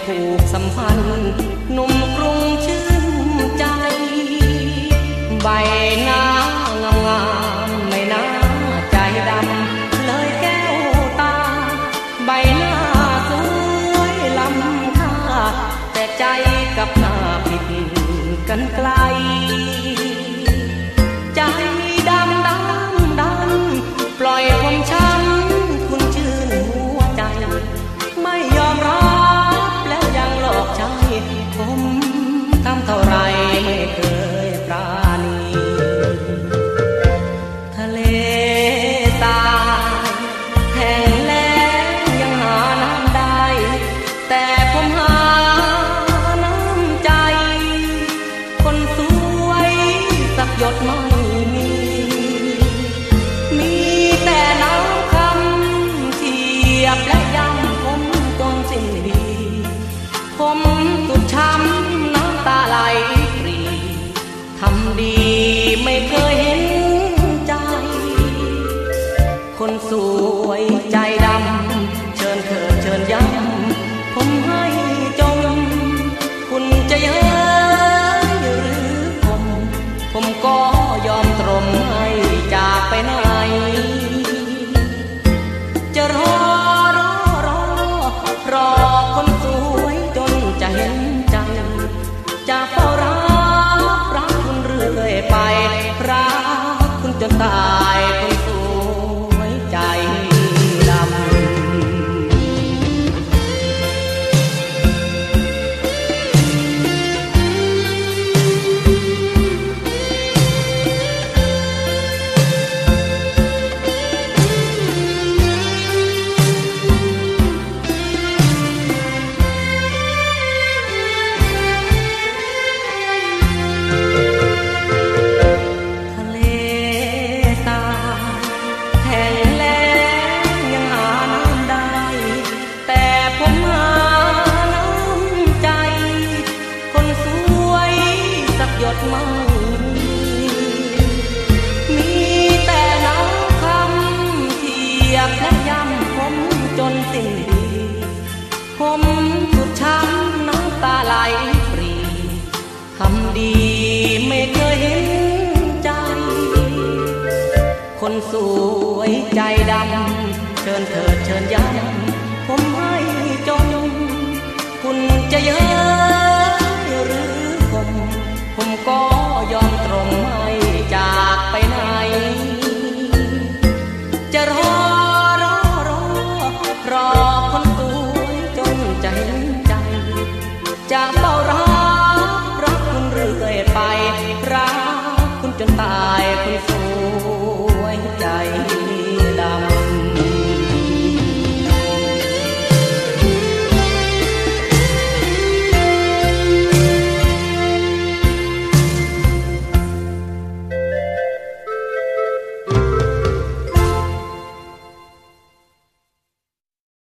ผูกสัมพันธ์หนุ่มกรุงชื่นใจใบหน้างามๆไม่น่าใจดำเลยแก้วตาใบหน้าสวยล้ำค่าแต่ใจกับหน้าผิดกันไกลใจดำปล่อยผมช้ำคุณชื่นหัวใจไม่ยอมรับแล้วยังหลอกใจผมทำเท่าไรไม่เคยปราณีทะเลทรายแห้งแล้งยังหาน้ำได้แต่ผมหาน้ำใจคนสวยสักหยดไม่แต่น้ำคำเทียบและย้ำผมจนสิ้นดีผมสุดช้ำน้ำตาไหลปรีทำดีไม่เคยเห็นใจคนสวยใจดำเชิญเธอเชิญย้ำผมให้จมคุณจะเย้ยหรือผมก็ยอมตรมให้จากไปไหนจะรอคนสวยจนจะเห็นใจจะเฝ้ารักคุณเรื่อยไปรักคุณจนตายคนสวยใจดำมีแต่น้ำคำเทียบและย้ำผมจนสิ้นดีผมสุดช้ำน้ำตาไหลปรีทำดีไม่เคยเห็นใจคนสวยใจดำเชิญเธอเชิญย้ำผมให้จนคุณจะเย้ยหรือผมก็